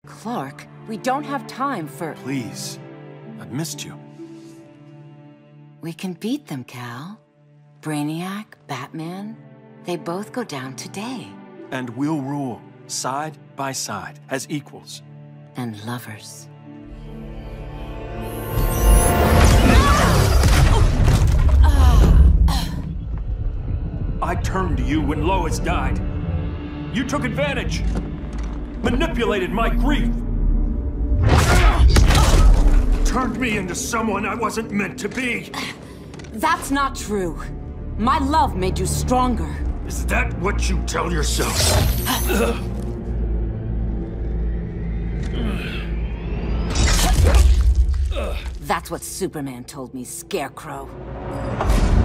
Clark, we don't have time for... Please. I've missed you. We can beat them, Cal. Brainiac, Batman, they both go down today. And we'll rule, side by side, as equals. And lovers. I turned to you when Lois died. You took advantage. Manipulated my grief. Turned me into someone I wasn't meant to be. That's not true. My love made you stronger. Is that what you tell yourself? That's what Superman told me, Scarecrow.